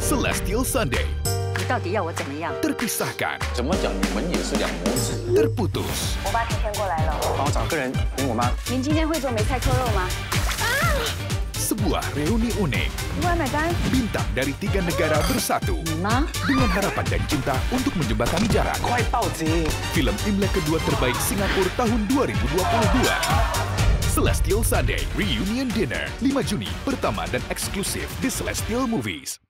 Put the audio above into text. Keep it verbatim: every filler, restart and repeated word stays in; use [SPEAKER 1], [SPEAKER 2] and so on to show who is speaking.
[SPEAKER 1] Celestial Sunday
[SPEAKER 2] 你到底要我怎么样？
[SPEAKER 1] terpisahkan,
[SPEAKER 3] 怎么讲？你们也是两母子。
[SPEAKER 1] terputus,
[SPEAKER 2] 我爸天天过来了。
[SPEAKER 3] 帮我找个人领我妈。
[SPEAKER 2] 您今天会做梅菜扣肉吗？
[SPEAKER 1] sebuah reuni unik.
[SPEAKER 2] 你过来买单。
[SPEAKER 1] Bintang dari tiga negara bersatu
[SPEAKER 2] 你吗？
[SPEAKER 1] dengan harapan dan cinta untuk menjembatani jarak.
[SPEAKER 3] 快报警！
[SPEAKER 1] Film Imlek kedua terbaik Singapura tahun dua ribu dua puluh dua. Celestial Sunday Reunion Dinner lima Juni, pertama dan eksklusif di Celestial Movies.